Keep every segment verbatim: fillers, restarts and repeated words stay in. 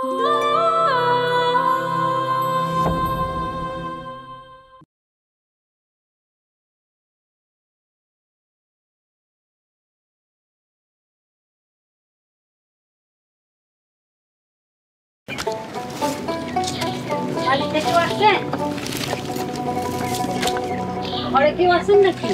ঘরে কেউ আছেন নাকি?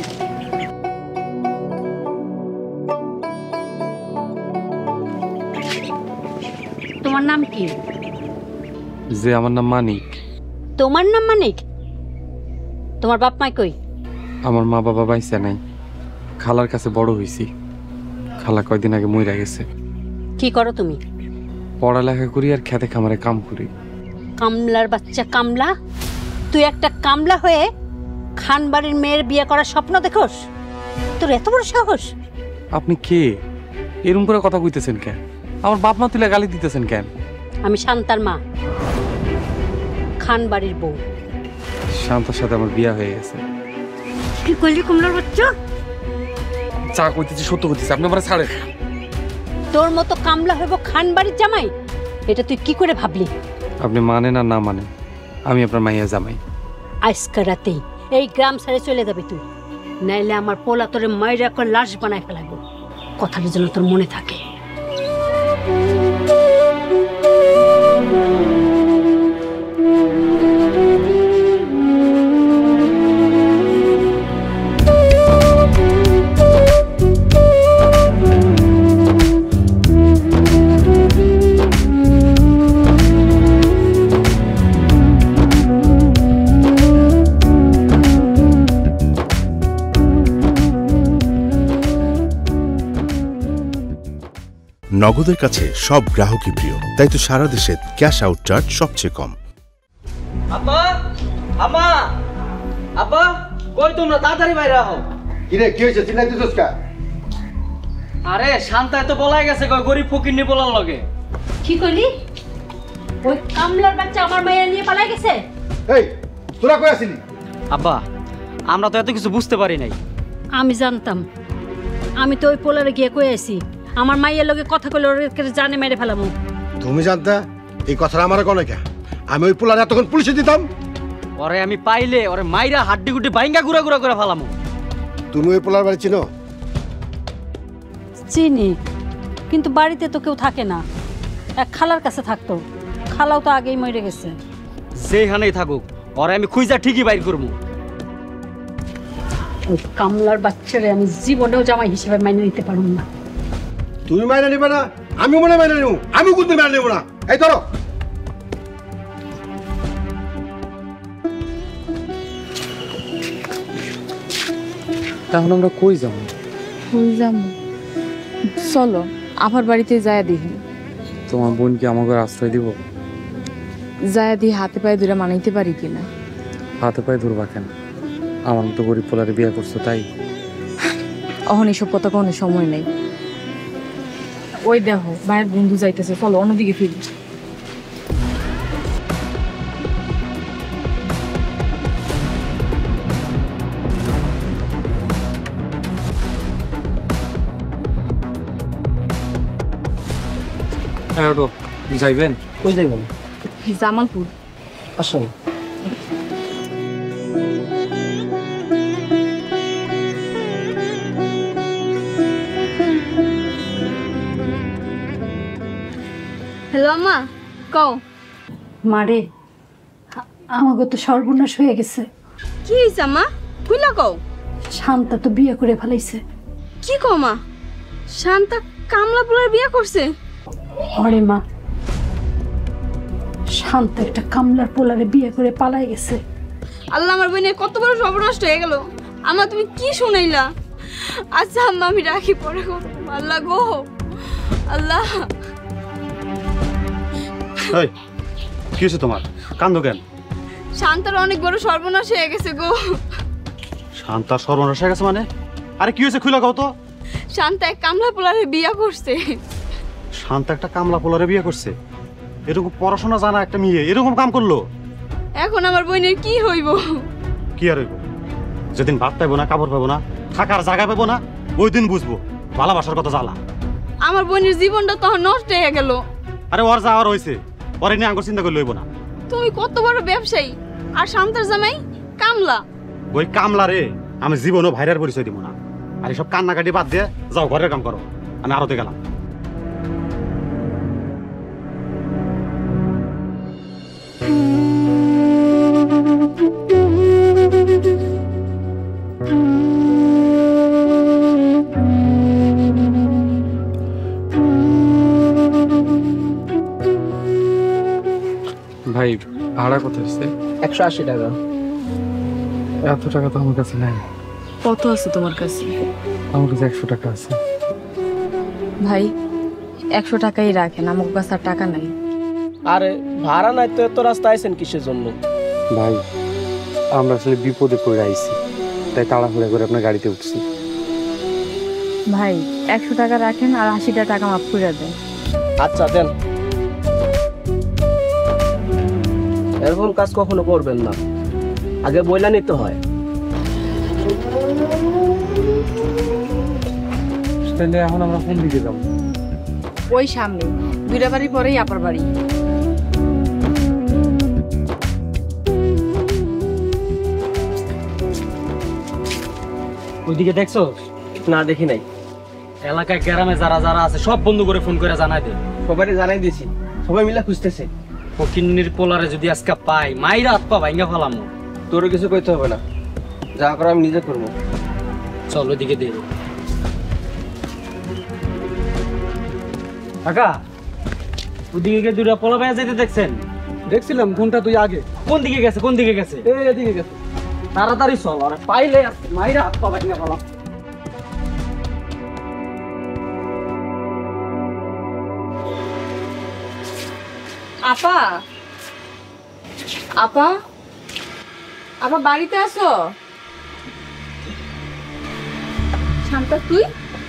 তোমার নাম কি? যে আমার নাম মানিক। তোমার নাম মানিক? তোমার বাপ মা কই? আমার মা বাবা বাইসে নাই, খালার কাছে বড় হইছি। খালা কয়দিন আগে মইরা গেছে। কি করো তুমি? পড়ালেখা করি আর খেতে খামারে কাম করি। কামলার বাচ্চা কামলা, তুই একটা কামলা হয়ে খান বাড়ির মেয়ের বিয়ে করার স্বপ্ন দেখোস? তোর এত বড় সাহস! আপনি কে? এরকম করে কথা কইতেছেন কেন? আমার বাপ মা তুলে গালি দিতেছেন কেন? আমি শান্তার মা, খান বাড়ির বউ। শান্তার সাথে আমার বিয়ে হয়ে গেছে। কি কইলি কমলার বাচ্চা? চা কইতেছি, সত্য কইতেছি, আপনি আমার ছাড়েন। তোর মতো কামলা হইব খান বাড়ির জামাই? এটা তুই কি করে ভাবলি? আপনি মানেন আর না মানেন, আমি আপনার মাইয়া জামাই। আজকে রাতেই এই গ্রাম ছেড়ে চলে যাবি তুই, নাইলে আমার পোলা তোরে মাইরা করে লাশ বানায় ফেলাবো। কথাটা যেন তোর মনে থাকে। নগদের কাছে সব গ্রাহকই প্রিয়, তাই তো সারা দেশে ক্যাশ আউট চার্জ সবচেয়ে কম। আব্বা, আম্মা, আব্বা, কই তোমরা? তাড়াতাড়ি বাইরে আও। কি রে, কি হয়েছে? চিন্তা দিতেছিস কা? আরে শান্তা তো বলাই গেছে কই গরিব ফকিরনি বলার লগে। কি কইলি? ওই কামলার বাচ্চা আমার মাইয়া নিয়ে পালাই গেছে? এই, তোরা কই আছিলি? আব্বা, আমরা তো এত কিছু বুঝতে পারি নাই। আমি জানতাম, আমি তো ওই পোলারে গিয়ে কই আছি আমার মাইয়ের লগে কথা কইলে ওর জানে মেরে ফেলামু। তুমি জানতা এই কথাটা আমার কোনে কে? আমি ওই পোলারে এতক্ষণ পুলিশে দিতাম। ওরে আমি পাইলে ওরে মাইরা হাড্ডি গুড্ডি বাইঙ্গা গুড়া গুড়া করে ফেলামু। তুমি ওই পোলার বাড়ি চিনো? চিনি, কিন্তু বাড়িতে তো কেউ থাকে না। এক খালার কাছে থাকতো, খালাও তো আগেই মরে গেছে। যেখানেই থাকুক ওরে আমি খুঁজা ঠিকই বাইর করবো। ওই কামলার বাচ্চারে আমি জীবনেও জামাই হিসেবে মাইনে নিতে পারব না। তুমি মাইনে নিবে না? আমি মনে মাইনে নিব। আমি কিন্তু মাইনে নিব না। এই ধরো। এখন আমরা কই যাব? কই যাব? চলো আবার বাড়িতে যায়া দেখি। তোমার বোন কি আমাকে আশ্রয় দিব? যায়া দিয়ে হাতে পায়ে ধরে মানাইতে পারি কিনা। হাতে পায়ে ধরবা কেন? আমার মতো গরিব পোলারে বিয়ে করছো তাই? অহন এসব কথা কোনো সময় নেই। ওই দেখো ভাইয়ের বন্ধু যাইতেছে, চলো অন্যদিকে ফিরি। হ্যাঁ ওটো যাইবেন? কই যাইবেন? জামালপুর। আসুন। হ্যালো মা, কও। মারে, আমাকে তো সর্বনাশ হয়ে গেছে। কি হইছে মা? কইলা কও। শান্তা তো বিয়ে করে ফেলাইছে। কি কও মা? শান্তা কামলাপুরের বিয়ে করছে? আরে মা, শান্তা একটা কামলার পোলারে বিয়ে করে পালাই গেছে। আল্লাহ, আমার বোনের কত বড় সর্বনষ্ট হয়ে গেল। আম্মা তুমি কি শুনাইলা? আচ্ছা আম্মা আমি রাখি, পরে গো। আল্লাহ গো, আল্লাহ। এই কি হয়েছে তোমার? কান্দো কেন? শান্তার অনেক বড় সর্বনাশ হয়ে গেছে গো। শান্তা সর্বনাশ হয়ে গেছে মানে? আরে কি হয়েছে খুলে কও তো। শান্তা এক কামলা পোলারে বিয়ে করছে। শান্তা একটা কামলা পোলারে বিয়ে করছে? এরকম পড়াশোনা জানা একটা মেয়ে এরকম কাম করলো? এখন আমার বোনের কি হইব? কি আর হইব? যেদিন ভাত পাইবো না, কাপড় পাবো না, থাকার জায়গা পাবো না, ওই দিন বুঝবো ভালোবাসার কথা জ্বালা। আমার বোনের জীবনটা তখন নষ্ট হয়ে গেল। আরে ওর যাওয়ার হয়েছে, ওরে নিয়ে আঙ্গুর চিন্তা করে লইব না। তুমি কত বড় ব্যবসায়ী আর শান্তার জামাই কামলা। ওই কামলা রে আমি জীবনও ভাইরার পরিচয় দিব না। আর এসব কান্নাকাটি বাদ দিয়ে যাও ঘরের কাম করো, আমি আরতে গেলাম। ভাই ভাড়া কত হচ্ছে? একশো আশি টাকা। এত টাকা তো আমার কাছে নাই। কত আছে তোমার কাছে? আমার কাছে একশো টাকা আছে। ভাই একশো টাকাই রাখেন, আমার কাছে আর টাকা নাই। আরে ভাড়া নাই তো এত রাস্তা আইছেন কিসের জন্য? ভাই আমরা আসলে বিপদে পড়ে আইছি, তাই তাড়াহুড়া করে আপনার গাড়িতে উঠছি। ভাই একশো টাকা রাখেন আর আশিটা টাকা মাফ করে দেন। আচ্ছা দেন। এরকম কাজ কখনো করবেন না, আগে বইলা নিতে হয়। তাহলে এখন আমরা কোন দিকে যাবো? ওই সামনে দুইটা বাড়ি পরেই আপার বাড়ি। ওইদিকে দেখছো? না দেখি নাই। এলাকায় গ্রামে যারা যারা আছে সব বন্ধু করে ফোন করে জানাই দে। সবাই জানাই দিয়েছি, সবাই মিলে খুঁজতেছে। ফকিন্নির পোলারে যদি আজকে পাই মাইরা হাত পা ভাঙ্গা ফেলাম। তোরও কিছু কইতে হবে না, যা করো আমি নিজে করবো। চল ওইদিকে দে। কাকা ওইদিকে দুটা পোলা ভাইয়া যেতে দেখছেন? দেখছিলাম কোনটা তুই আগে। কোন দিকে গেছে? কোন দিকে গেছে? এই এদিকে গেছে। তাড়াতাড়ি চল, আরে পাইলে আজকে মাইরা হাত পা ভাঙ্গা ফেলাম। আপা আপা আপা বাড়িতে আসো। শান্তা তুই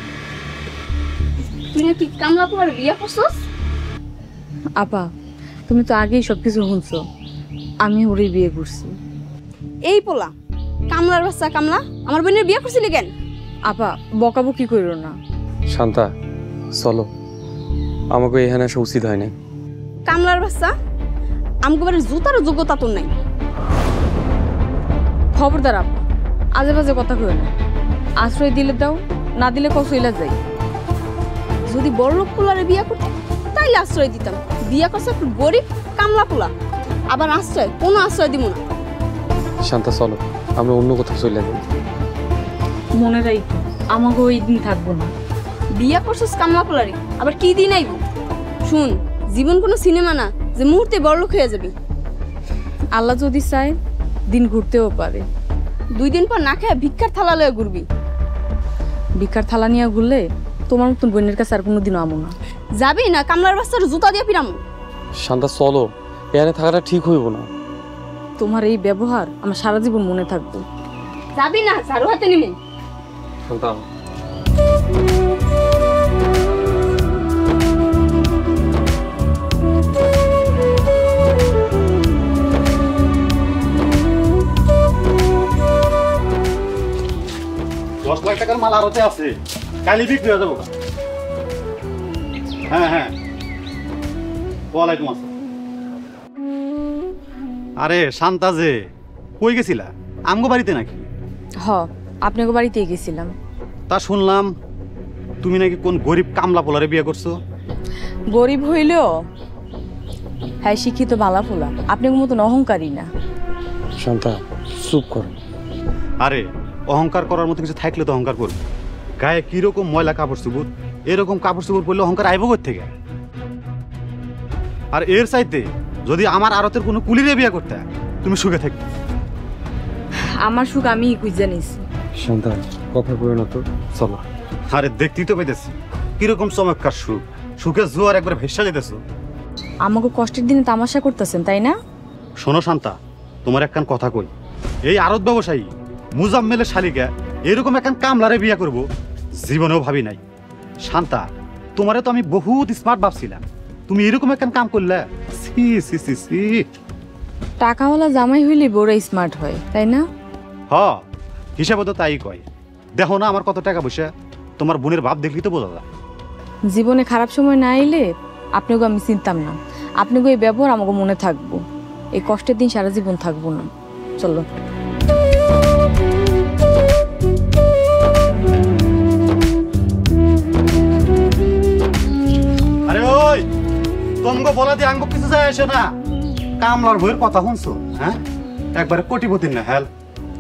তুই নাকি কামলা পোলার বিয়া করছস? আপা তুমি তো আগেই সবকিছু শুনছো, আমি ওরই বিয়ে করছি। এই পোলা কামলার বাচ্চা কামলা আমার বোনের বিয়া করছিলি কেন? আপা বকাবকি করো না। শান্তা চলো, আমাকে এখানে আসা উচিত হয় না। কামলার বাচ্চা আমগো বাড়ির জুতারও যোগ্যতা তোর নাই। খবরদার আপা, আজে বাজে কথা কই না। আশ্রয় দিলে দাও, না দিলে কসইলা যাই। যদি বড় লোক পোলারে বিয়া করতে তাইলে আশ্রয় দিতাম। বিয়া করছে একটু গরিব কামলা পোলা, আবার আশ্রয় কোনো আশ্রয় দিব না। শান্তা চলো, আমরা অন্য কোথাও চলে যাই। মনে রাখো আমাকে ওই দিন থাকবো না। বিয়া করছস কামলা পোলারে, আবার কি দিন আইব? শুন, জীবন কোনো সিনেমা না যে মুহূর্তে বড় লোক হয়ে যাবি। আল্লাহ যদি চায় দিন ঘুরতেও পারে। দুই দিন পর না খেয়ে ভিক্ষার থালা লয়ে ঘুরবি। ভিক্ষার থালা নিয়ে ঘুরলে তোমার মতন বোনের কাছে আর কোনোদিনও আমো না। যাবি না কামলার বাচ্চার জুতা দিয়ে পিরামু। শান্তা চলো, এখানে থাকাটা ঠিক হইব না। তোমার এই ব্যবহার আমার সারা জীবন মনে থাকবে। যাবি না ঝাড়ু হাতে নিমু। শান্তা দশ লাখ টাকার মাল আরতে আছে, কালি বিক্রি হয়ে যাবো। হ্যাঁ হ্যাঁ, ওয়ালাইকুম আসসালাম। আরে শান্তা যে কই গেছিলা? আমগো বাড়িতে নাকি? হ, আপনাকে বাড়িতেই গেছিলাম। তা শুনলাম তুমি নাকি কোন গরিব কামলা পোলারে বিয়ে করছো। গরিব হইলেও হ্যাঁ শিক্ষিত বালা ফোলা, আপনার মতন অহংকারী না। শান্তা চুপ করো। আরে অহংকার করার মতো কিছু থাকলে তো অহংকার করবে। গায়ে কিরকম ময়লা কাপড় চুপুর, এরকম কাপড় চুপুর পরলে অহংকার আইব কোথা থেকে? আর এর চাইতে যদি আমার আরতের কোনো কুলিরে বিয়ে করতে তুমি সুখে থাকবে। আমার সুখ আমি খুঁজে নিছি। শান্তা কথা কইও না তো, চলো। আরে দেখতেই তো পেতেছি কিরকম চমৎকার সুখ, সুখের জোয়ার একবার ভেসা যেতেছো। আমাকে কষ্টের দিনে তামাশা করতেছেন তাই না? শোনো শান্তা, তোমার একখান কথা কই, এই আড়ত ব্যবসায়ী মুজাম্মেলের শালিকা এরকম একখান কামলারে বিয়ে করব জীবনেও ভাবি নাই। শান্তা, তোমারে তো আমি বহুত স্মার্ট ভাবছিলাম, তুমি এরকম একখান কাম করলে। সি সি সি সি টাকাওয়ালা জামাই হইলে বড় স্মার্ট হয় তাই না? হ, হিসাবে তো তাই কয়। দেখো না আমার কত টাকা পয়সা, তোমার বোনের বাপ দেখলি তো বোঝা যায়। জীবনে খারাপ সময় না এলে আপনাকে আমি চিনতাম না, আপনাকে এই ব্যবহার আমাকে মনে থাকবো, এই কষ্টের দিন সারা জীবন থাকবো না। চলো। আরে ওই তোমাকে বলা দিয়ে আঙ্গ কিছু যায় আসে না, কামলার বইয়ের কথা শুনছো? হ্যাঁ, একবারে কোটিপতির না হেল।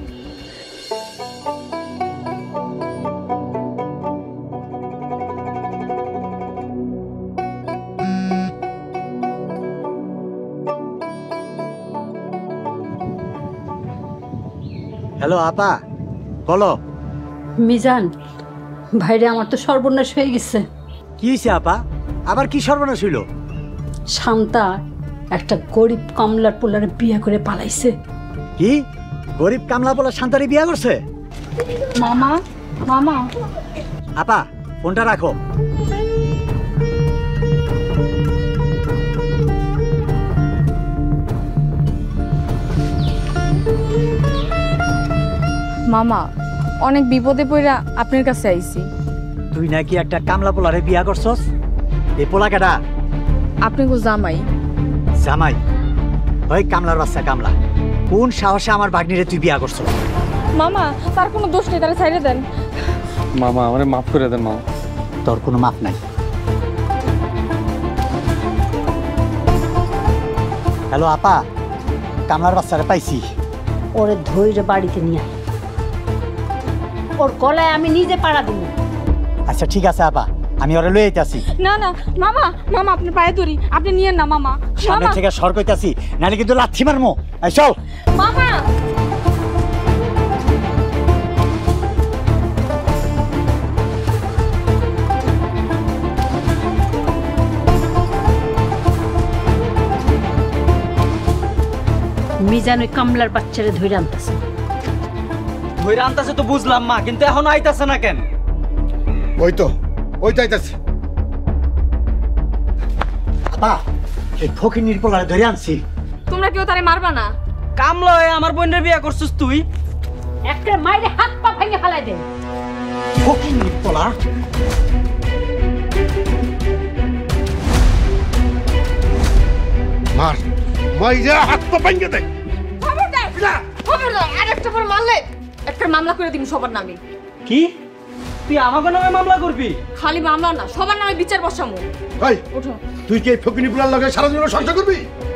হ্যালো আপা, বলো। মিজান, ভাইরে আমার তো সর্বনাশ হয়ে গেছে। কি হয়েছে আপা? আবার কি সর্বনাশ হইল? শান্তা একটা গরিব কমলার পোলারে বিয়ে করে পালাইছে। কি গরিব কামলা বলে শান্তারে বিয়ে করছে? মামা, মামা। আপা ফোনটা রাখো। মামা, অনেক বিপদে পড়া আপনার কাছে আইছি। তুই নাকি একটা কামলা পোলারে বিয়া করছস? এই পোলা কেডা? আপনি গো জামাই। জামাই? ওই কামলার বাচ্চা কামলা, কোন সাহসে আমার ভাগ্নিরে তুই বিয়া করছস? মামা, তার কোনো দোষ নেই, তারা ছাইড়ে দেন। মামা আমারে মাফ করে দেন মামা। তোর কোনো মাফ নাই। হ্যালো আপা, কামলার বাচ্চারে পাইছি। ওরে ধৈর্য বাড়িতে নিয়ে আয়, ওর গলায় আমি নিজে পাড়া দিব। আচ্ছা ঠিক আছে আপা, আমি ওরে লই আইতাছি। না না মামা, মামা আপনি পায়ে ধরি, আপনি নিয়েন না মামা। সামনে থেকে সর কইতাছি, নালে কিন্তু লাথি মারমু। এই চল মামা। মিজান ওই কামলার বাচ্চারে ধরে আনতেছে। ধইরা আনতাছে তো বুঝলাম মা, কিন্তু এখনো আইতাছে না কেন? ওই তো ওই তো আইতাছে। আপা, এই ফকির নির্পলারে ধরে আনছি। তোমরা কেউ তারে মারবা না। কামলা হয়ে আমার বোনের বিয়া করছিস তুই? একটা মাইরে হাত পা ভেঙে ফেলাই দে। ফকির নির্পলা, মার মাইরা হাত পা ভাঙে দে। খবরদার, খবরদার, আরেকটা বার মারলে একটা মামলা করে দিন সবার নামে। কি তুই আমাকে নামে মামলা করবি? খালি মামলা না, সবার নামে বিচার বসামু। এই ওঠো। তুই কি এই ফকিনি পুলার লগে সারা জীবন সংসার করবি?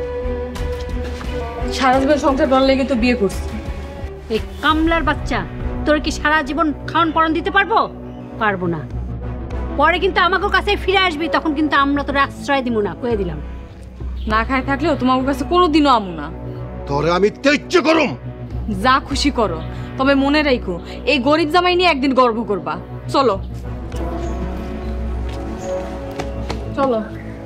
সারা জীবন সংসার বড় লেগে তো বিয়ে করছি। এই কামলার বাচ্চা তোর কি সারা জীবন খাওয়ান পরন দিতে পারবো? পারবো না। পরে কিন্তু আমাকে কাছে ফিরে আসবি, তখন কিন্তু আমরা তোর আশ্রয় দিব না, কয়ে দিলাম। না খায় থাকলেও তোমার কাছে কোনোদিনও আমু না। তোরে আমি তেজ্য করুম। যা খুশি করো, তবে মনে রাখো এই গরিব জামাই নিয়ে একদিন গর্ব করবা। চলো চলো।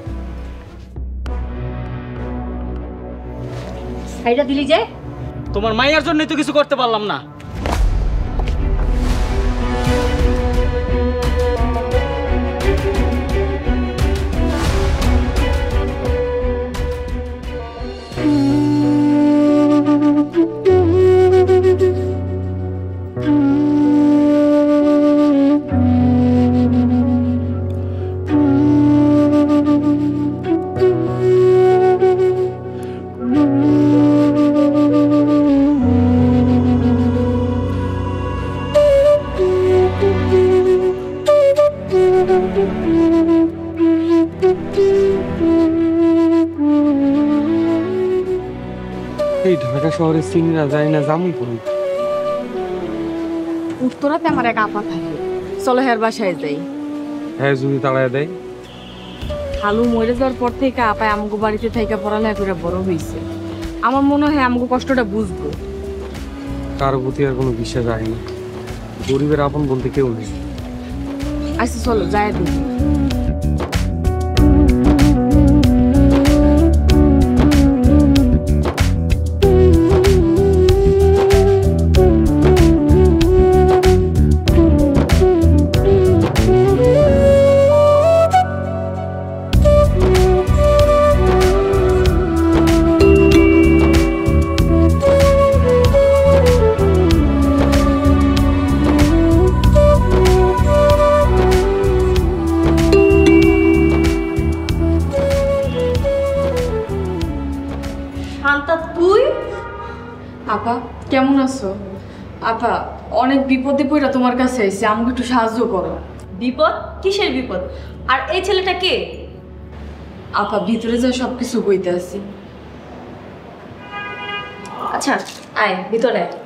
সাইডা দিলি যে? তোমার মাইয়ার জন্যই তো কিছু করতে পারলাম না। এই ঢাকা শহরে চিংড়া যায় না, জামুন করুন। উত্তরাতে আমার এক আপা থাকে, চলো হের বাসায় যাই। হ্যাঁ, যদি তাড়ায় দেয়। খালু মরে যাওয়ার পর থেকে আপায় আমগো বাড়িতে থাইকা পড়ালেখা করে বড় হয়েছে। আমার মনে হয় আমগো কষ্টটা বুঝবো। কারো প্রতি আর কোনো বিশ্বাস যায় না, গরিবের আপন বলতে কেউ নেই। আচ্ছা চলো যাই দিই। শান্তা তুই? আপা কেমন আছো? আপা অনেক বিপদে পড়া তোমার কাছে আইছি, আমাকে একটু সাহায্য করো। বিপদ? কিসের বিপদ? আর এই ছেলেটা কে? আপা ভিতরে যা সব কিছু কইতে আছি। আচ্ছা আয় ভিতরে আয়।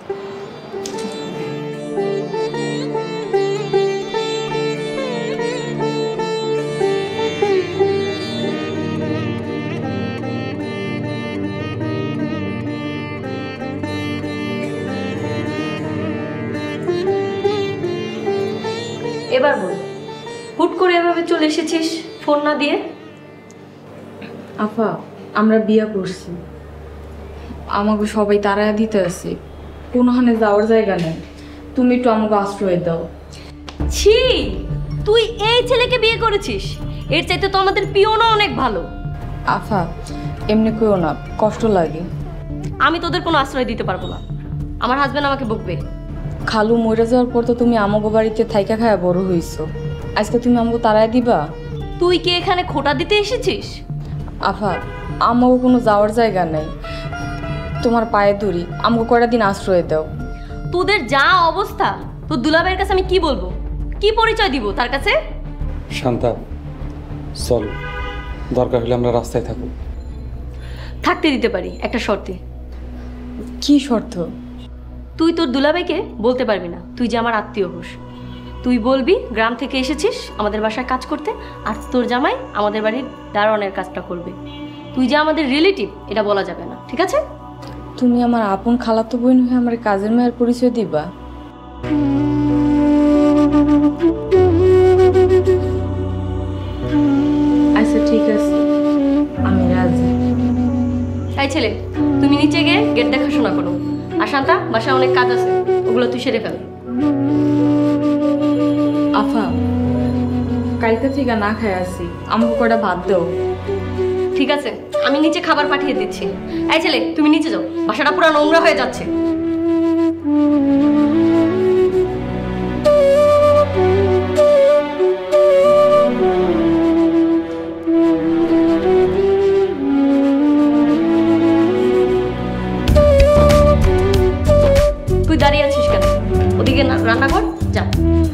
এবার বল, হুট করে এভাবে চলে এসেছিস ফোন না দিয়ে? আপা আমরা বিয়া করছি, আমাকে সবাই তাড়ায় দিতে আছে, কোনোখানে যাওয়ার জায়গা নেই, তুমি একটু আমাকে আশ্রয় দাও। ছি, তুই এই ছেলেকে বিয়ে করেছিস? এর চাইতে তো আমাদের পিওনা অনেক ভালো। আফা এমনি কইও না, কষ্ট লাগে। আমি তোদের কোনো আশ্রয় দিতে পারবো না, আমার হাজবেন্ড আমাকে বকবে। খালু মরে যাওয়ার পর তো তুমি আমাকে বাড়িতে থাইকা খায়া বড় হইছো, আজকে তুমি আমাকে তাড়ায় দিবা? তুই কি এখানে খোটা দিতে এসেছিস? আফা আমাকে কোনো যাওয়ার জায়গা নেই, তোমার পায়ে ধরি, আমাকে কয়টা দিন আশ্রয় দাও। তোদের যা অবস্থা, তোর দুলাভাইয়ের কাছে আমি কি বলবো, কি পরিচয় দিব তার কাছে? শান্তা চল, দরকার হলে আমরা রাস্তায় থাকবো। থাকতে দিতে পারি একটা শর্তে। কি শর্ত? তুই তোর দুলাভাইকে বলতে পারবি না তুই যে আমার আত্মীয় হোস। তুই বলবি গ্রাম থেকে এসেছিস আমাদের বাসায় কাজ করতে, আর তোর জামাই আমাদের বাড়ির দারোয়ানের কাজটা করবে। তুই যে আমাদের রিলেটিভ এটা বলা যাবে না, ঠিক আছে? তুমি আমার আপন খালাতো বোন হয়ে আমার কাজের মেয়ের পরিচয় দিবা? আচ্ছা ঠিক আছে, আমি রাজি। এই ছেলে, তুমি নিচে গিয়ে গেট দেখাশোনা করো, আর শান্তা বাসায় অনেক কাজ আছে, ওগুলো তুই সেরে ফেল। আফা কালকে থেকে না খাই আসি, আমাকে কয়টা ভাত দাও। ঠিক আছে, আমি নিচে খাবার পাঠিয়ে দিচ্ছি। এই ছেলে তুমি নিচে যাও, বাসাটা পুরো নোংরা হয়ে যাচ্ছে। তুই দাঁড়িয়ে আছিস কেন? ওদিকে রান্না কর, যা।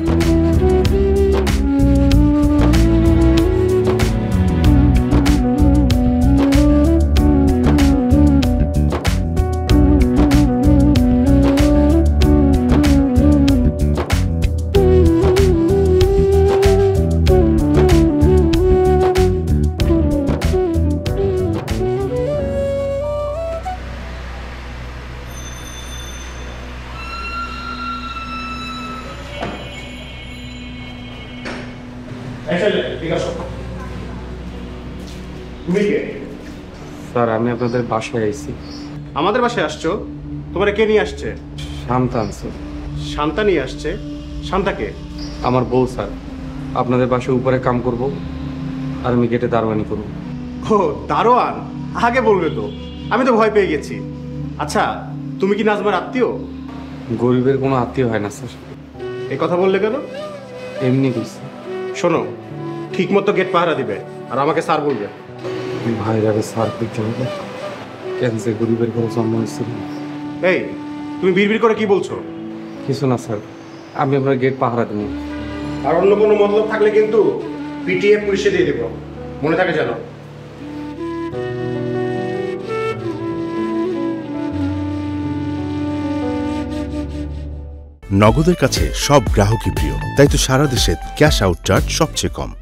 তুমি কে? স্যার আমি আপনাদের বাসায় আইছি। আমাদের বাসায় আসছো? তোমার কে নিয়ে আসছে? শান্তা আনছে। শান্তা নিয়ে আসছে? শান্তাকে? আমার বউ স্যার, আপনাদের বাসায় উপরে কাম করব আর আমি গেটে দারোয়ানি করব। ও দারোয়ান? আগে বলবে তো, আমি তো ভয় পেয়ে গেছি। আচ্ছা তুমি কি নাজমার আত্মীয়? গরিবের কোনো আত্মীয় হয় না স্যার। এই কথা বললে কেন? এমনি কইছি। শোনো, ঠিক মতো গেট পাহারা দিবে আর আমাকে স্যার বলবে। ভাইরারে স্যার কইতে হবে, কেন যে গরিবের ঘরে জন্ম হয়েছিল। এই তুমি বিড়বিড় করে কি বলছো? কিছু না স্যার, আমি আপনার গেট পাহারা দেবো। আর অন্য কোনো মতলব থাকলে কিন্তু পিটিএ পুলিশে দিয়ে দেবো, মনে থাকে যেন। নগদের কাছে সব গ্রাহকই প্রিয়, তাই তো সারা দেশে ক্যাশ আউট চার্জ সবচেয়ে কম।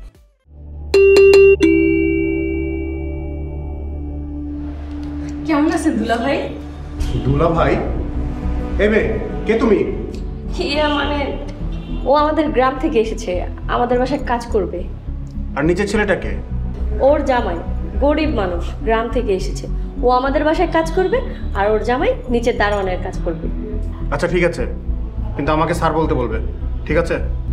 কেমন আছেন দুলা ভাই? দুলা ভাই? এবে কে তুমি? ইয়া মানে ও আমাদের গ্রাম থেকে এসেছে, আমাদের বাসায় কাজ করবে। আর নিচের ছেলেটাকে? ওর জামাই, গরিব মানুষ, গ্রাম থেকে এসেছে, ও আমাদের বাসায় কাজ করবে, আর ওর জামাই নিচের দারোয়ানের কাজ করবে। আচ্ছা ঠিক আছে, কিন্তু আমাকে স্যার বলতে বলবে, ঠিক আছে?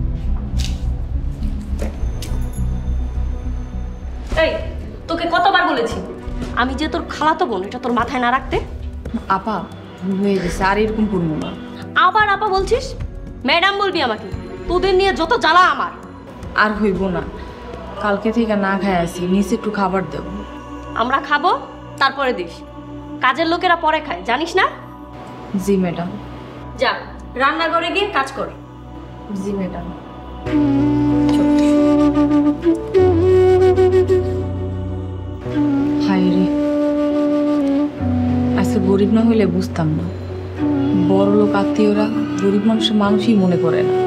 এই তোকে কতবার বলেছি আমি যে তোর খালাতো বোন, এটা তোর মাথায় না রাখতে? আপা ভুল হয়ে গেছে, আর এরকম করবো না। আবার আপা বলছিস? ম্যাডাম বলবি আমাকে, তোদের নিয়ে যত জ্বালা আমার। আর হইব না, কালকে থেকে না খাই আসি, নিচে একটু খাবার দেব। আমরা খাবো তারপরে দিস। কাজের লোকেরা পরে খায়, জানিস না? জি ম্যাডাম। যা রান্নাঘরে গিয়ে কাজ কর। জি ম্যাডাম। হায় রে, আজকে গরিব না হইলে বুঝতাম না, বড় লোক আত্মীয়রা গরিব মানুষের মানুষই মনে করে না।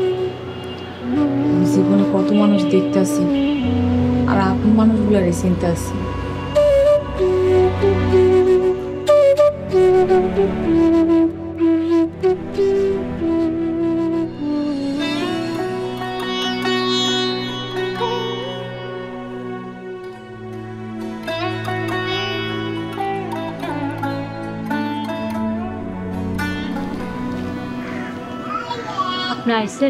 জীবনে কত মানুষ দেখতে আসি, আর আপন মানুষগুলারই চিনতে আসি। আপনি আইছেন?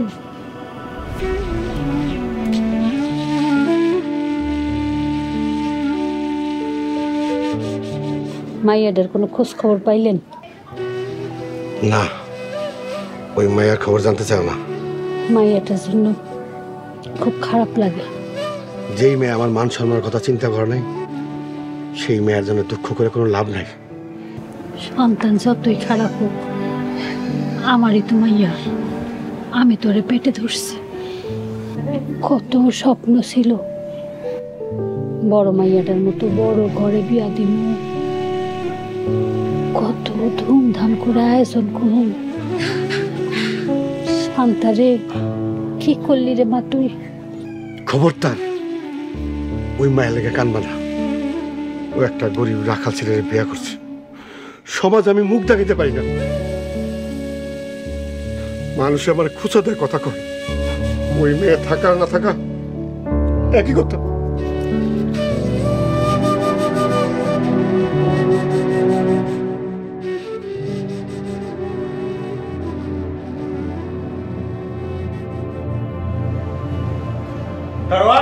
মাইয়াটার কোনো খোঁজ খবর পাইলেন? না, ওই মায়ের খবর জানতে চাও না? মাইয়াটার জন্য খুব খারাপ লাগে। যেই মেয়ে আমার মান সম্মানের কথা চিন্তা করে নাই, সেই মেয়ের জন্য দুঃখ করে কোনো লাভ নাই। সন্তান যতই খারাপ হোক, আমারই তো মাইয়া, আমি তোরে পেটে ধরছি। কত স্বপ্ন ছিল বড় মাইয়াটার মতো বড় ঘরে বিয়া দিব, কত ধুমধাম করে আয়োজন করুন। শান্তারে কি করলি রে মা তুই? খবরদার ওই মায়ের লেগে কানবা না। ও একটা গরিব রাখাল ছেলের বিয়ে করছে। সমাজ আমি মুখ দেখাইতে পারি না, মানুষ আমার খুঁচা দেয় কথা কয়। ওই মেয়ে থাকা না থাকা একই কথা। দারোয়ান,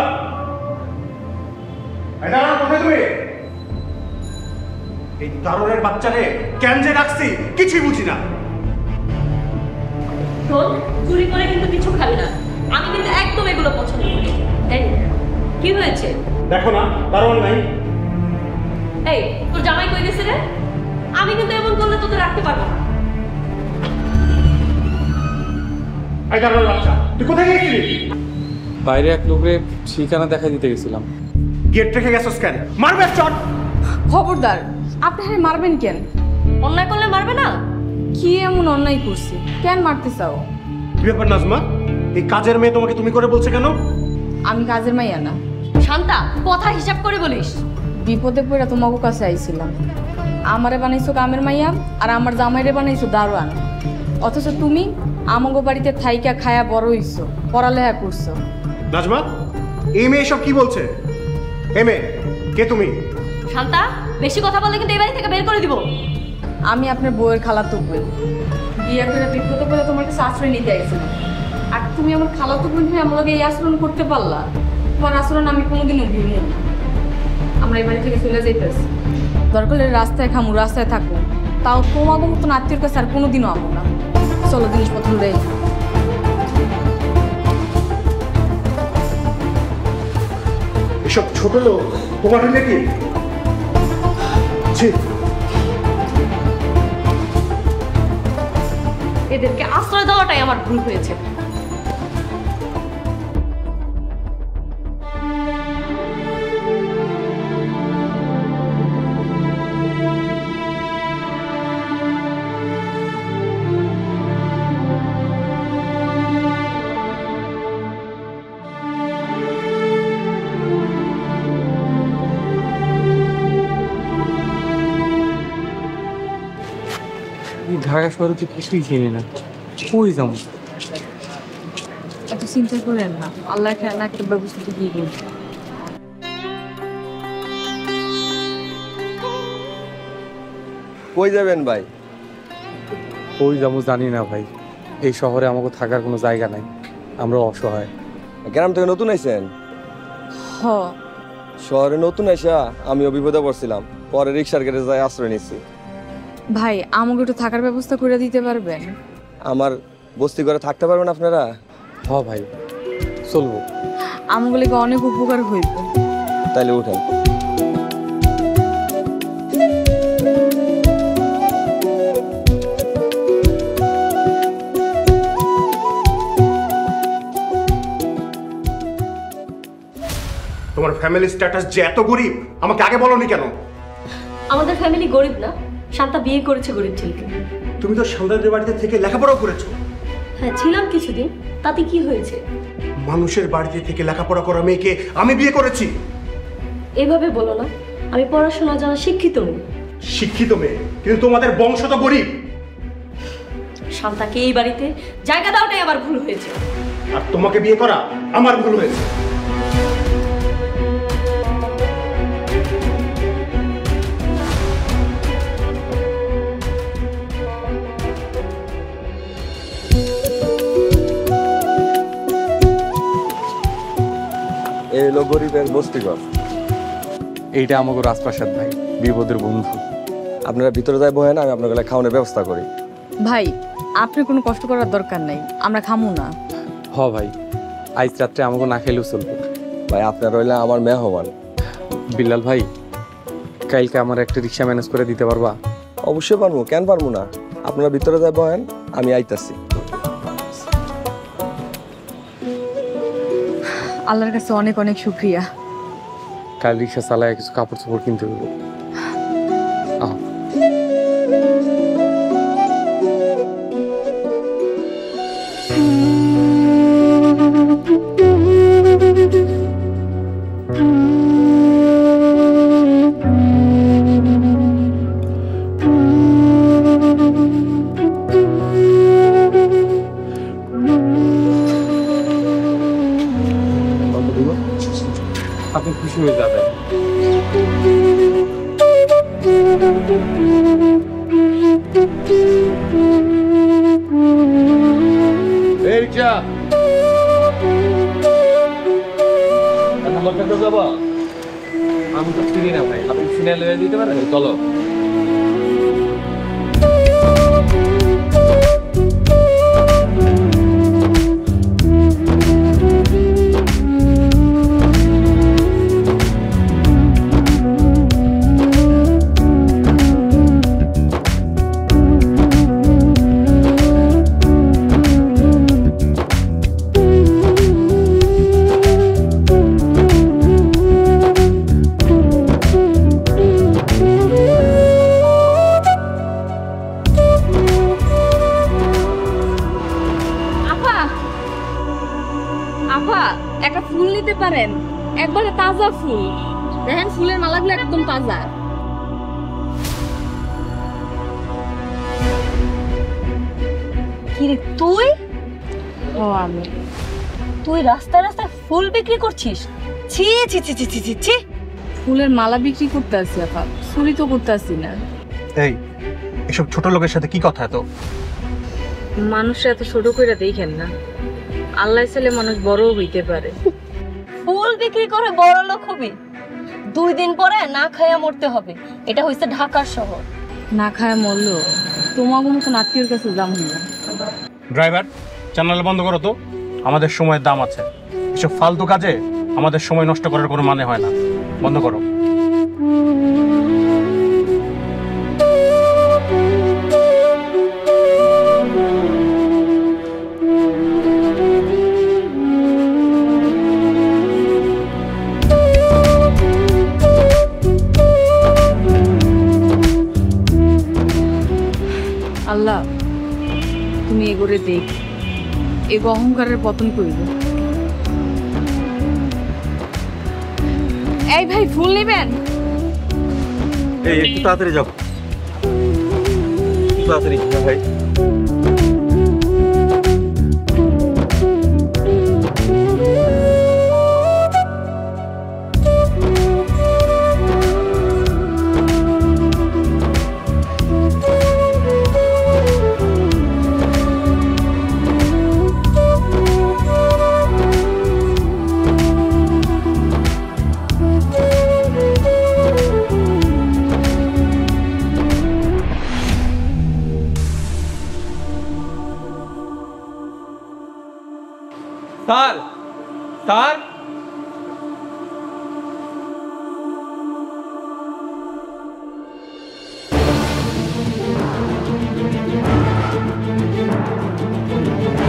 এই দারোয়ান, কোথায় তুমি? এই দারোয়ানের বাচ্চারে কেন যে রাখছি কিছুই বুঝি না। শোন, চুরি করে কিন্তু কিছু খাবি না। আমি কিন্তু একদম এগুলো পছন্দ করি। এই কি হয়েছে? দেখো না দারোয়ান নাই। এই তোর জামাই কই গেছে রে? আমি কিন্তু এমন করলে তোকে রাখতে পারবো না। এই দারোয়ানের বাচ্চা, তুই কোথায় গেছিলি? বাইরে এক লোকরে ঠিকানা দেখা দিতে গেছিলাম। গেট রেখে গেছস কেন? মারবে চট। খবরদার, আপনি হ্যাঁ মারবেন কেন? অন্যায় করলে মারবে না? কি এমন অন্যায় করছি? কেন মারতে চাও? কি ব্যাপার নাজমা, এই কাজের মেয়ে তোমাকে তুমি করে বলছে কেন? আমি কাজের মাইয়া না। শান্তা, কথা হিসাব করে বলিস। বিপদে পড়ে তোমাকে কাছে আইছিলাম। আমারে বানাইছো কামের মাইয়া, আর আমার জামাইরে বানাইছো দারোয়ান। অথচ তুমি আমাগো বাড়িতে থাইকা খায়া বড় হইছো, পড়ালেখা করছো। নাজমা, এই মেয়ে সব কি বলছে? এ মেয়ে, কে তুমি? শান্তা, বেশি কথা বললে কিন্তু এই বাড়ি থেকে বের করে দিব। আমি আপনার বউয়ের খালাতো বোন। বিয়ে করে বিপদে পড়ে তোমার কাছে আশ্রয় নিতে আইছিলাম, আর তুমি আমার খালাতো বোন হয়ে আমার লগে এই আচরণ করতে পারলা? তোমার আচরণ আমি কোনোদিনও ভুলি না। আমরা এই বাড়ি থেকে চলে যাইতেছি। দরকার হলে রাস্তায় খামু, রাস্তায় থাকবো, তাও তোমাকে মতন আত্মীয়র কাছে আর কোনোদিনও আমো না। চলো জিনিসপত্র দেয়। এসব ছোট লোক তোমার রিলেটিভ? এদেরকে আশ্রয় দেওয়াটাই আমার ভুল হয়েছে। ঢাকা শহরে তো কিছুই চিনি না, কই যাবো? এত চিন্তা করেন না, আল্লাহ খেয়াল একটা ব্যবস্থা দিয়ে দিন। কই যাবেন ভাই? কই যাবো জানি না ভাই, এই শহরে আমাকে থাকার কোনো জায়গা নাই, আমরা অসহায়। গ্রাম থেকে নতুন আইছেন? হ। শহরে নতুন আইসা আমিও বিপদে পড়ছিলাম, পরে রিক্সার গেটে যাই আশ্রয় নিচ্ছি। ভাই, আমাকে একটু থাকার ব্যবস্থা করে দিতে পারবেন? আমার বস্তি করে থাকতে পারবেন আপনারা? হ ভাই, চলবো। আমাগুলিকে অনেক উপকার হইব। তাইলে উঠেন। ফ্যামিলি স্ট্যাটাস যে এত গরিব আমাকে আগে বলোনি কেন? আমাদের ফ্যামিলি গরিব না, শান্তা বিয়ে করেছে গরিব ছেলেকে। তুমি তো শান্তাদের বাড়িতে থেকে লেখাপড়াও করেছো। হ্যাঁ ছিলাম কিছুদিন, তাতে কি হয়েছে? মানুষের বাড়িতে থেকে লেখাপড়া করা মেয়েকে আমি বিয়ে করেছি। এভাবে বলো না, আমি পড়াশোনা জানা শিক্ষিত মেয়ে। শিক্ষিত মেয়ে, কিন্তু তোমাদের বংশ তো গরিব। শান্তাকে এই বাড়িতে জায়গা দেওয়াটাই আমার ভুল হয়েছে। আর তোমাকে বিয়ে করা আমার ভুল হয়েছে। এই হলো গরিবের বস্তিঘর। এইটা আমাকে রাজপ্রাসাদ ভাই, বিপদের বন্ধু। আপনারা ভিতরে যাই বহেন, আমি আপনাকে খাওয়ানোর ব্যবস্থা করি। ভাই আপনি কোনো কষ্ট করার দরকার নাই, আমরা খামু না। হ ভাই, আজ রাত্রে আমাকে না খেলেও চলবে। ভাই আপনার রইলে আমার মেহমান। বিল্লাল ভাই, কালকে আমার একটা রিক্সা ম্যানেজ করে দিতে পারবা? অবশ্যই পারবো, কেন পারবো না। আপনারা ভিতরে যাই বহেন, আমি আইতাছি। আল্লাহর কাছে অনেক অনেক শুক্রিয়া। কাল রিক্সা চালায় কিছু কাপড় চোপড় কিনতে দেবো। আপনি খুশি হয়ে যাবেন। আমি তো চিনি না ভাই, আপনি সিরিয়াল হয়ে দিতে পারেন? চলো। একটা ফুল নিতে পারেন, একবারে তাজা ফুল। দেখেন ফুলের মালাগুলো একদম তাজা। কি রে তুই? ও আমি। তুই রাস্তায় রাস্তায় ফুল বিক্রি করছিস? ছি ছি ছি ছি ছি ছি। ফুলের মালা বিক্রি করতে আসি আপা, চুরি তো করতে আসি না। এই এসব ছোট লোকের সাথে কি কথা? এত মানুষ এত ছোট করে দেখেন না, আল্লাহ চাইলে মানুষ বড়ও হইতে পারে। ফুল বিক্রি করে বড় লোক হবি? দুই দিন পরে না খাইয়া মরতে হবে। এটা হইছে ঢাকার শহর। না খায় মরলো তোমাকে মতন আত্মীয়র কাছে যাম না। ড্রাইভার, চ্যানেল বন্ধ করো তো, আমাদের সময়ের দাম আছে। এসব ফালতু কাজে আমাদের সময় নষ্ট করার কোনো মানে হয় না। বন্ধ করো। আল্লাহ তুমি এগোরে দেখ, এগো অহংকারের পতন করিব। এই ভাই ফুল নেবেন? এই একটু তাড়াতাড়ি যাও, তাড়াতাড়ি ভাই। স্যার, স্যার,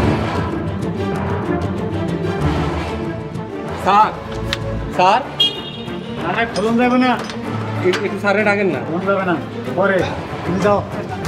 স্যার, স্যার, না ফলন যাবে না, একটু স্যারে ডাকেন না। ফলন যাবে না, পরে তুমি যাও।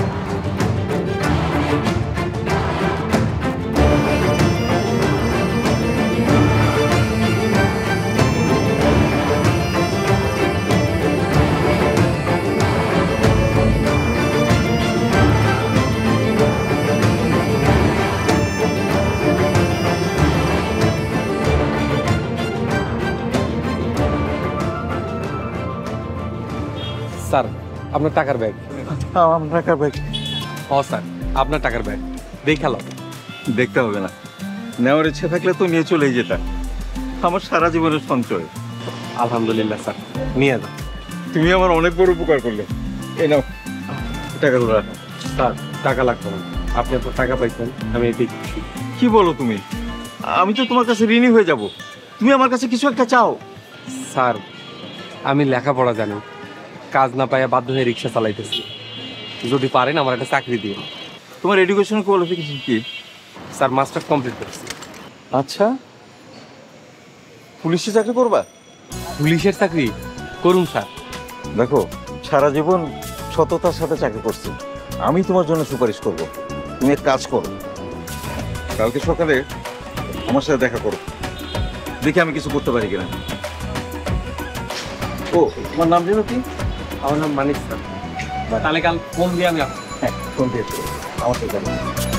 স্যার আপনার টাকার ব্যাগ। আমার টাকার ব্যাগ? হ স্যার আপনার টাকার ব্যাগ দেখালো। দেখতে হবে না, নেওয়ার ইচ্ছে থাকলে তো নিয়ে চলেই যেতাম। আমার সারা জীবনের সঞ্চয়। আলহামদুলিল্লাহ স্যার, নিয়ে যান। তুমি আমার অনেক বড় উপকার করলে। এই নাও টাকাগুলো রাখো। স্যার টাকা লাগবে না, আপনি আপনার টাকা পাইছেন, আমি এটাই খুশি। কি বলো তুমি? আমি তো তোমার কাছে ঋণী হয়ে যাব। তুমি আমার কাছে কিছু একটা চাও। স্যার আমি লেখাপড়া জানি, কাজ না পাইয়া বাধ্য হয়ে রিক্সা চালাইতেছি। যদি পারেন আমার একটা চাকরি দিন। তোমার এডুকেশন কোয়ালিফিকেশন কি? স্যার মাস্টার্স কমপ্লিট করছি। আচ্ছা, পুলিশে চাকরি করবা? পুলিশের চাকরি করুন স্যার। দেখো, সারা জীবন সততার সাথে চাকরি করছি, আমি তোমার জন্য সুপারিশ করব। তুমি এক কাজ করো, কালকে সকালে আমার সাথে দেখা করো, দেখি আমি কিছু করতে পারি কিনা। ও, তোমার নাম জানো কি? আমার নাম মানিক স্যার। তাহলে কাল ফোন দিয়ে আমি আসবো। হ্যাঁ, ফোন দিয়ে আমার সাথে যাবো।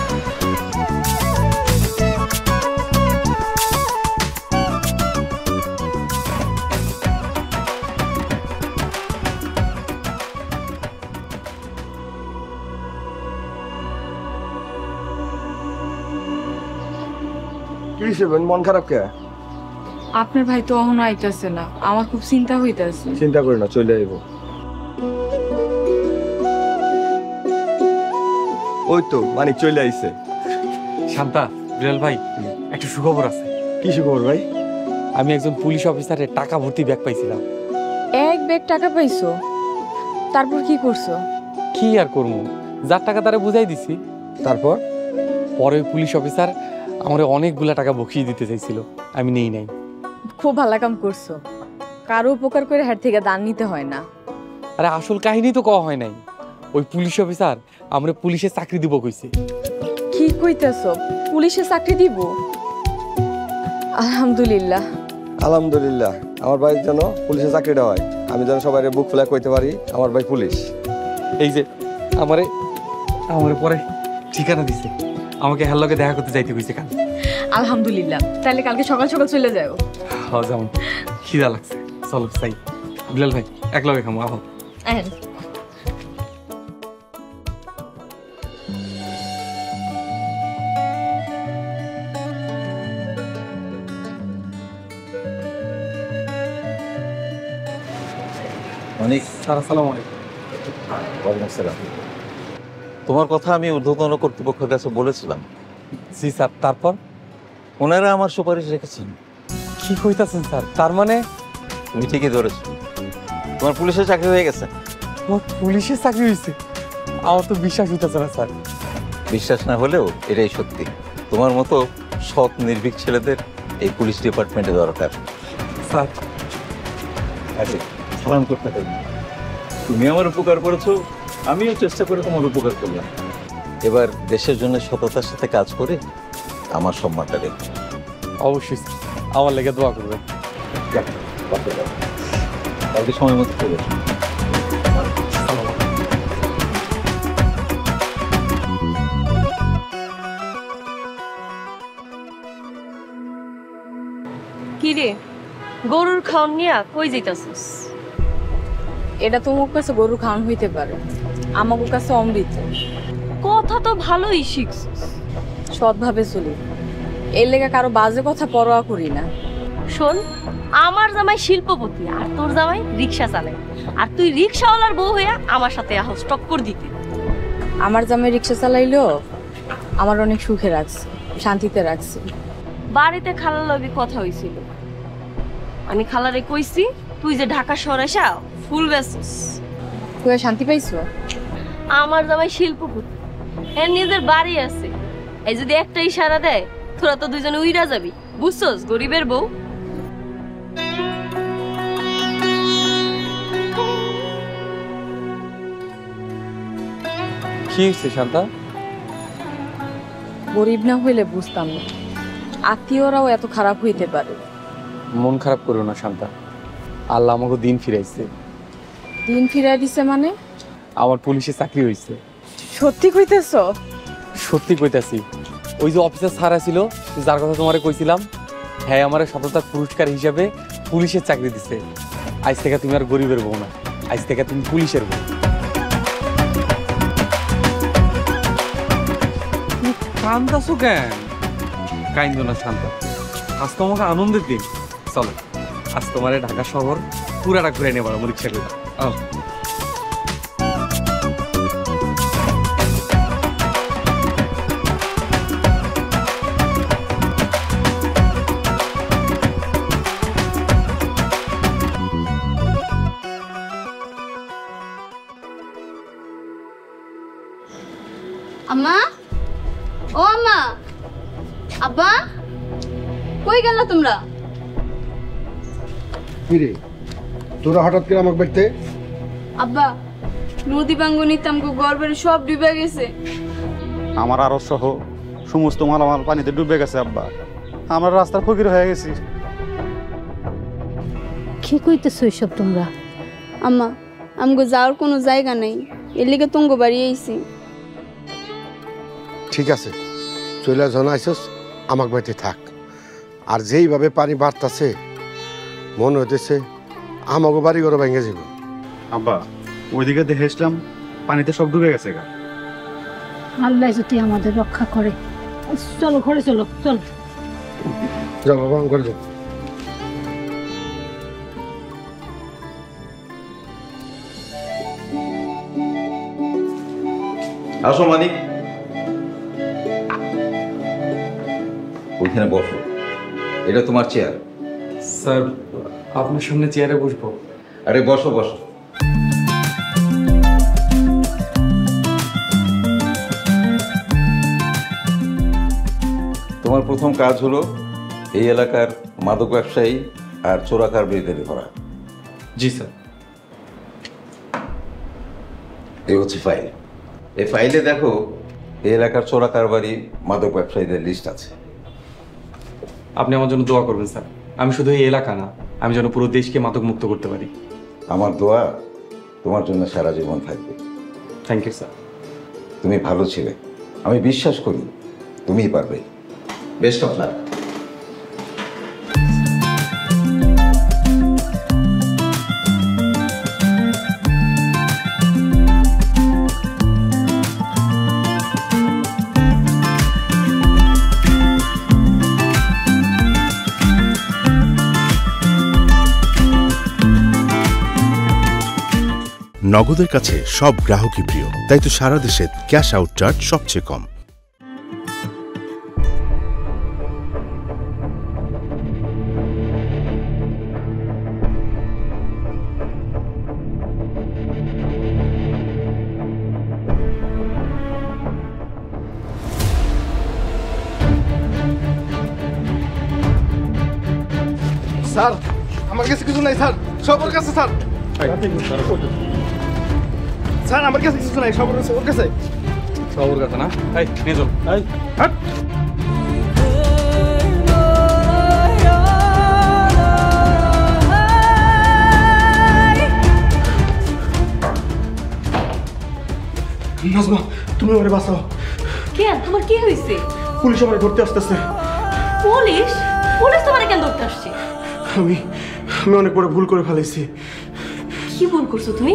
কি হিসেবেন মন খারাপ কে? আপনার ভাই তো অহনো আইতাছে না, আমার খুব চিন্তা হইতাছে। চিন্তা করি না, চলে আইব। ওই তো মানিক চলে আইছে। শান্তা, বিলাল ভাই একটা সুখবর আছে। কি সুখবর ভাই? আমি একজন পুলিশ অফিসারের টাকা ভর্তি ব্যাগ পাইছিলাম। এক ব্যাগ টাকা পাইছো? তারপর কি করছো? কি আর করবো, যার টাকা তারা বুঝাই দিছি। তারপর পরে ওই পুলিশ অফিসার আমার অনেকগুলা টাকা বকিয়ে দিতে চাইছিল, আমি নেই নাই। খুব ভালো কাম করছো, কারো উপকার করে হাত থেকে দান নিতে হয় না। আরে আসল কাহিনী তো কওয়া হয় নাই। ওই পুলিশ অফিসার আমরা পুলিশের চাকরি দিব কইছে। কি কইতেছো? পুলিশে চাকরি দিব? আলহামদুলিল্লাহ। আলহামদুলিল্লাহ, আমার ভাই যেন পুলিশের চাকরিটা হয়, আমি যেন সবাই বুক ফুলা কইতে পারি আমার ভাই পুলিশ। এই যে আমারে আমারে পরে ঠিকানা দিছে, আমাকে হের লগে দেখা করতে যাইতে কইছে কাল। আলহামদুলিল্লাহ, তাহলে কালকে সকাল সকাল চলে যাও। হ্যাঁ যাও, খিদা লাগছে, চলো চাই। বিলাল ভাই এক লগে খামো, আহ। অনেক স্যার আসসালামু আলাইকুম। ওয়ালাইকুম আসসালাম। তোমার কথা আমি ঊর্ধ্বতন কর্তৃপক্ষের কাছে বলেছিলাম। জি স্যার, তারপর? ওনারা আমার সুপারিশ রেখেছেন। কি কইতাছেন স্যার? তার মানে তুমি ঠিকই ধরেছো, তোমার পুলিশের চাকরি হয়ে গেছে। তোমার পুলিশের চাকরি হয়েছে? আমার তো বিশ্বাস হইতেছে না স্যার। বিশ্বাস না হলেও এটাই সত্যি। তোমার মতো সৎ নির্ভীক ছেলেদের এই পুলিশ ডিপার্টমেন্টে দরকার। স্যার আরে সালাম করতে হবে। তুমি আমার উপকার করেছো, আমিও চেষ্টা করে তোমার উপকার করলাম। এবার দেশের জন্য সততার সাথে কাজ করে আমার সম্মানটা রেখো। অবশ্যই আমার লেগে দোয়া করবেন। কালকে সময় মতো চলে এসো। কি রে, গরুর খাওন নিয়া কই যাইতাছিস? এটা তোমার কাছে গরু খাওয়ান হইতে পারে, আমার কাছে অমৃত। কথা তো ভালোই শিখছিস। সৎভাবে চলি, এর লেগে কারো বাজে কথা পরোয়া করি না। শোন, আমার জামাই শিল্পপতি আর তোর জামাই রিক্সা চালায়, আর তুই রিক্সাওয়ালার বউ হইয়া আমার সাথে আহস টক্কর দিতে। আমার জামাই রিক্সা চালাইলেও আমার অনেক সুখে রাখছে, শান্তিতে রাখছে। বাড়িতে খালার লগে কথা হইছিল, আমি খালারে কইছি তুই যে ঢাকা শহরে আসা ফুল বেচছিস। তুই শান্তি পাইছো? আমার জামাই শিল্পপতি, এর নিজের বাড়ি আছে, এই যদি একটা ইশারা দেয় তোরা তো দুইজনে উইরা যাবি, বুঝছস গরিবের বউ। কি হয়েছে শান্তা? গরিব না হইলে বুঝতাম না আত্মীয়রাও এত খারাপ হইতে পারে। মন খারাপ করো না শান্তা, আল্লাহ আমাকে দিন ফিরাইছে। দিন ফিরাই দিছে মানে? আমার পুলিশে চাকরি হয়েছে। সত্যি কইতেছ? সত্যি কইতাছি। ওই যে অফিসার স্যার ছিল যার কথা তোমারে কইছিলাম, হ্যাঁ আমার সততার পুরস্কার হিসাবে পুলিশের চাকরি দিছে। আজ থেকে তুমি আর গরিবের বউ না, আজ থেকে তুমি পুলিশের বউ। কান্দাছো কেন? কাইন্দ না শান্তা, আজ তো আমাকে আনন্দের দিন। চলো আজ তোমার ঢাকা শহর পুরাটা ঘুরে নেবার আমার রিক্সা করে। আম্মা, ও আম্মা, আব্বা, কই গেল তোমরা? কিরে তোরা হঠাৎ করে আমাকে দেখতে? আব্বা, নদী ভাঙ্গনিতে আমগো গর্বের সব ডুবে গেছে। আমার আরো সহ সমস্ত মালামাল পানিতে ডুবে গেছে আব্বা। আমরা রাস্তার ফকির হয়ে গেছি। কি কইতেছো এইসব তোমরা? আম্মা, আমগো যাওয়ার কোনো জায়গা নেই, এর লিগে তুঙ্গ বাড়ি আইছি। ঠিক আছে, চলে যখন আইসস আমাক বাড়িতে থাক। আর যেইভাবে পানি বাড়তাছে মনে হইতেছে আমাকে বাড়ি ঘরে ভেঙে যাব। আব্বা ওইদিকে দেখে এসলাম পানিতে সব ডুবে গেছে গা। আল্লাহ যদি আমাদের রক্ষা করে। চলো ঘরে চলো, চলো যাও বাবা, ঘরে যাও। আসো মানিক, ওইখানে বসো। এটা তোমার চেয়ার। স্যার আপনার সামনে চেয়ারে বসবো? আরে বসো বসো। তোমার প্রথম কাজ হলো এই এলাকার মাদক ব্যবসায়ী আর চোরাকার বিরুদ্ধে ধরা। জি স্যার। এই হচ্ছে ফাইল। এই ফাইলে দেখো এই এলাকার চোরাকারবারি মাদক ব্যবসায়ীদের লিস্ট আছে। আপনি আমার জন্য দোয়া করবেন স্যার। আমি শুধু এই এলাকা না, আমি যেন পুরো দেশকে মাদক মুক্ত করতে পারি। আমার দোয়া তোমার জন্য সারা জীবন থাকবে। Thank you sir. তুমি ভালো ছিলে, আমি বিশ্বাস করি তুমিই পারবে। Best of luck. নগদের কাছে সব গ্রাহকই প্রিয়, তাই তো সারা দেশে ক্যাশ আউট চার্জ সবচেয়ে কম। স্যার আমার কাছে কিছু নাই স্যার, সবার কাছে স্যার। স্যার আমার কাছে কিছু নাই, সবার কাছে। ওর কাছে সবার কাছে না? এই নিয়ে চল। এই হাট। নাজমা তুমি আমারে বাঁচাও। কেন, তোমার কি হয়েছে? পুলিশ আমারে ধরতে আসতেছে। পুলিশ? পুলিশ তোমারে কেন ধরতে আসছে? আমি আমি অনেক বড় ভুল করে ফেলেছি। কি ভুল করছো তুমি?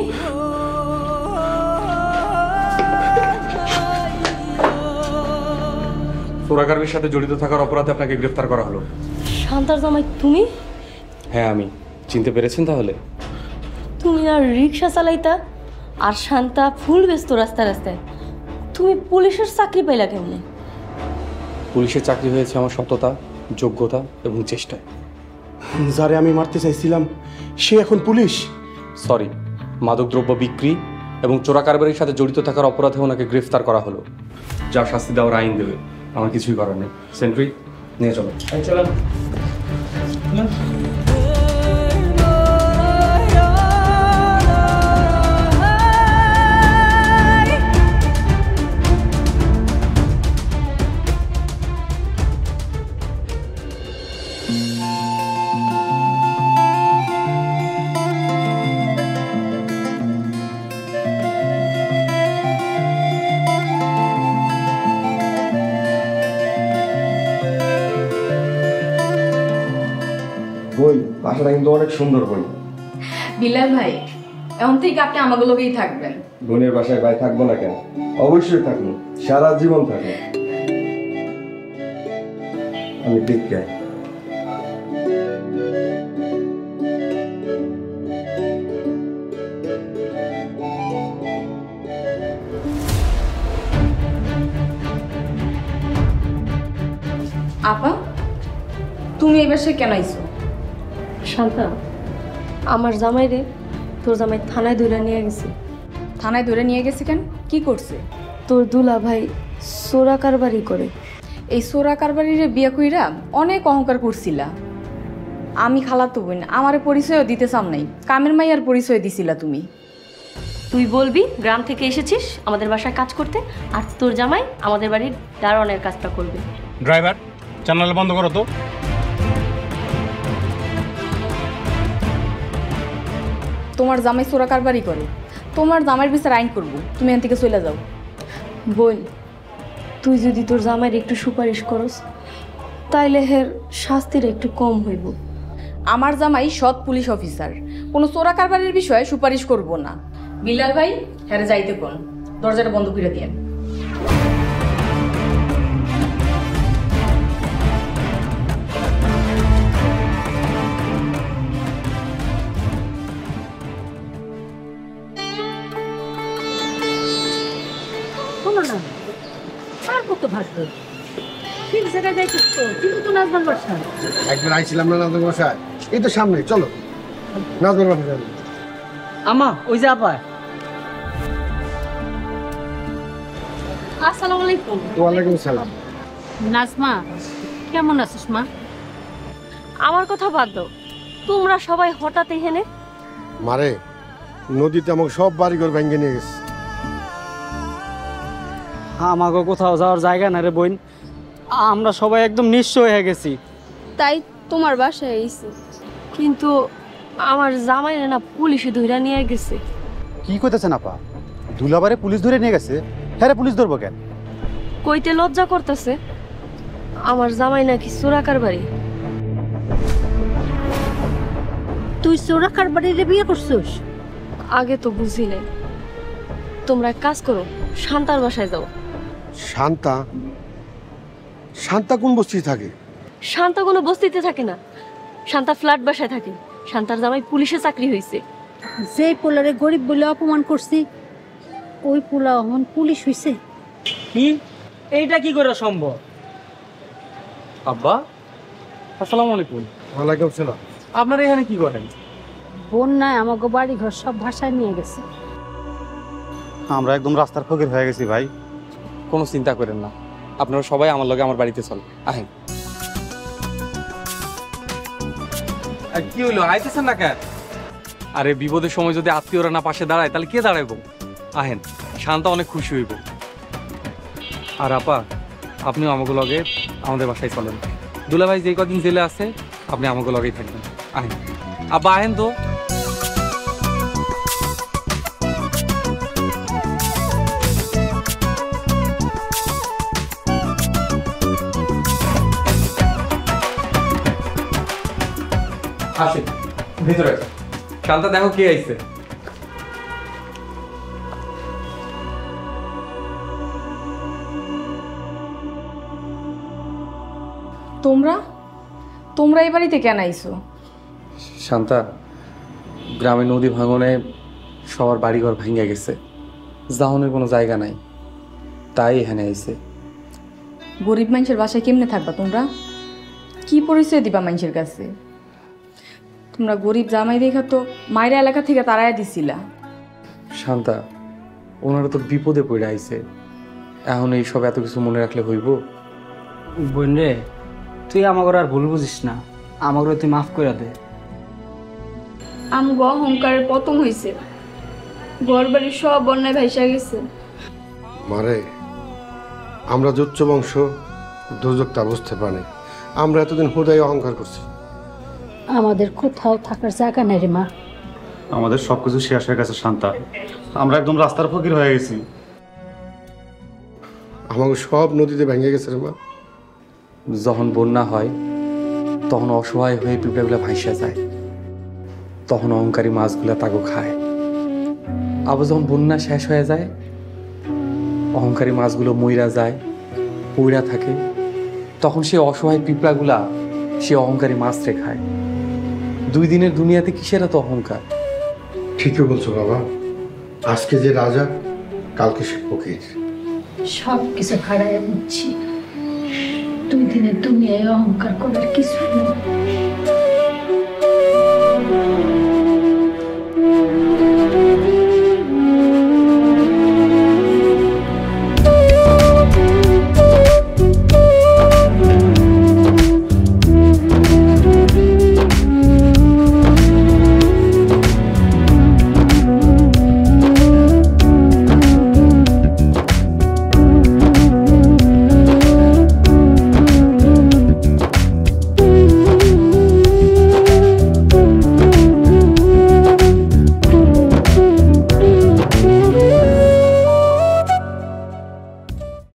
চোরাকারবির সাথে জড়িত থাকার অপরাধে আপনাকে গ্রেফতার করা হলো। শান্তার জামাই তুমি? হ্যাঁ আমি। চিনতে পেরেছেন তাহলে? তুমি আর রিক্সা চালাইতা আর শান্তা ফুল ব্যস্ত রাস্তায় রাস্তায়, তুমি পুলিশের চাকরি পাইলা কেমনে? পুলিশের চাকরি হয়েছে আমার সততা, যোগ্যতা এবং চেষ্টায়। যারে আমি মারতে চাইছিলাম সে এখন পুলিশ? সরি, মাদকদ্রব্য বিক্রি এবং চোরাকারবারির সাথে জড়িত থাকার অপরাধে ওনাকে গ্রেফতার করা হলো। যা শাস্তি দেওয়ার আইন দেবে, আমার কিছুই করার নেই। সেন্ট্রি নিয়ে চলো। চলেন। বাসাটা কিন্তু অনেক সুন্দর বোন। বিলাল ভাই, এখন থেকে আপনি আমাকে লোকেই থাকবেন। বোনের বাসায় ভাই থাকবো না কেন? অবশ্যই থাকবো, সারা জীবন থাকবো। আমি ঠিক গাই। আপা, তুমি এই বাসায় কেন আইছো? শান্তা, আমার জামাই রে তোর জামাই থানায় ধরে নিয়ে গেছে। থানায় ধরে নিয়ে গেছে কেন? কি করছে? তোর দুলা ভাই চোরা কারবারি করে। এই চোরা কারবারির বিয়া কইরা অনেক অহংকার করছিলা। আমি খালাতো বোন, আমারে পরিচয়ও দিতে চাম নাই, কামের মাইয়ার পরিচয় দিছিলা তুমি। তুই বলবি গ্রাম থেকে এসেছিস আমাদের বাসায় কাজ করতে, আর তোর জামাই আমাদের বাড়ির দারোয়ানের কাজটা করবে। ড্রাইভার, জানালা বন্ধ করো তো। তোমার জামাই চোরা কারবারি করে, তোমার জামাইয়ের বিচার আইন করবো, তুমি এখান থেকে চলে যাও। বোন, তুই যদি তোর জামাইয়ের একটু সুপারিশ করস তাইলে হের শাস্তির একটু কম হইব। আমার জামাই সৎ পুলিশ অফিসার, কোনো চোরা কারবারির বিষয়ে সুপারিশ করব না। বিলাল ভাই, হ্যাঁ যাইতে কোন, দরজাটা বন্ধ করে দিয়েন। শোনো না, আর কত ভাসবে? ঠিক জায়গায় যাইছিস তো, কিন্তু তো নাজমান বাসা। একবার আইছিলাম না নাজমান বাসায়, এই তো সামনে, চলো নাজমান বাসায় যাবো। আমা, ওই যে আপা। আসসালামু আলাইকুম। ওয়ালাইকুম সালাম। নাজমা, কেমন আছিস মা? আমার কথা বাদ দাও, তোমরা সবাই হঠাৎ এখানে? মারে, নদীতে আমাকে সব বাড়িঘর ভেঙে নিয়ে গেছে। আমাকে কোথাও যাওয়ার জায়গা না রে বোন, আমরা সবাই একদম নিঃস্ব হয়ে গেছি। তাই তোমার বাসায় আইছি। কিন্তু আমার জামাই না পুলিশে ধরে নিয়ে গেছে। কি কইতেছেন আপা? দুলাবারে পুলিশ ধরে নিয়ে গেছে? হ্যাঁ, পুলিশ ধরবো কেন? কইতে লজ্জা করতেছে। আমার জামাই নাকি চোরা কারবারি। তুই চোরা কারবারির বিয়ে করছিস? আগে তো বুঝি নাই। তোমরা এক কাজ করো, শান্তার বাসায় যাও। শান্তা? শান্তা কোন বস্তিতে থাকে? শান্তা কোনো বস্তিতে থাকে না, শান্তা ফ্ল্যাট বাসায় থাকে। শান্তার জামাই পুলিশে চাকরি হয়েছে। যে পোলারে গরিব বলে অপমান করছি, ওই পোলা অমন পুলিশ হইছে। কি? এইটা কি করে সম্ভব? আব্বা, আসসালামু আলাইকুম। ওয়ালাইকুম সালাম। আপনারা এখানে কি করেন? বন্যায় আমাকে বাড়ি ঘর সব ভাষায় নিয়ে গেছে। আমরা একদম রাস্তার ফকির হয়ে গেছি ভাই। কোনো চিন্তা করেন না, আপনারা সবাই আমার লগে আমার বাড়িতে চল। আহেন। কি হইলো, আইতেছেন না কেন? আরে বিপদের সময় যদি আত্মীয়রা না পাশে দাঁড়ায় তাহলে কে দাঁড়াইবো? আহেন, শান্তা অনেক খুশি হইব। আর আপা, আপনিও আমাকে লগে আমাদের বাসায় চলেন। দুলাভাই যে কদিন জেলে আছে, আপনি আমাকে লগেই থাকবেন। আহেন আব্বা, আহেন তো। আসেন ভিতরে। শান্তা, দেখো কে আইছে। তোমরা তোমরা এই বাড়িতে কেন আইছো? শান্তা, গ্রামে নদী ভাঙনে সবার বাড়িঘর ভেঙে গেছে, জাহনের কোনো জায়গা নাই, তাই এখানে আইছে। গরিব মানুষের বাসায় কেমনে থাকবা তোমরা? কি পরিচয় দিবা মানুষের কাছে? তোমরা গরিব জামাই দেখা তো মায়ের এলাকা থেকে তাড়াইয়া দিছিলা। শান্তা, ওনারা তো বিপদে পড়ে আইছে, এখন এইসব এত কিছু মনে রাখলে হইব? বোন রে, তুই আমাকে আর ভুল বুঝিস না, আমাকে তুই মাফ করে দে। আমগো অহংকারের পতন হয়েছে, ঘর বাড়ি সব বন্যায় ভাইসা গেছে। মারে, আমরা জোচ্চ বংশ, দুর্যোগটা বুঝতে পারি। আমরা এতদিন হুদাই অহংকার করছি। আমাদের কোথাও থাকার জায়গা নেই রে মা। আমাদের সবকিছু শেষ হয়ে গেছে শান্তা, আমরা একদম রাস্তার ফকির হয়ে গেছি। আমাকে সব নদীতে ভেঙে গেছে রে মা। যখন বন্যা হয় তখন অসহায় হয়ে পিঁপড়াগুলো ভাইসা যায়, তখন অহংকারী মাছগুলা তাকে খায়। আবার যখন বন্যা শেষ হয়ে যায়, অহংকারী মাছগুলো মইরা যায়, পইরা থাকে, তখন সে অসহায় পিঁপড়াগুলা সে অহংকারী মাছরে খায়। দুই দিনের দুনিয়াতে কিসের এত অহংকার? ঠিকই বলছো বাবা, আজকে যে রাজা কালকে সে ফকির। সব কিছু হারায় বুঝছি, দুই দিনের দুনিয়ায় অহংকার করার কিছু নেই।